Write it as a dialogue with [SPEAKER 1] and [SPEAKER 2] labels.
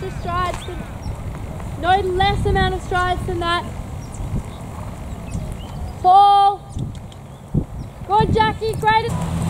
[SPEAKER 1] extra strides, no less amount of strides than that. Pull. Good, Jackie, great.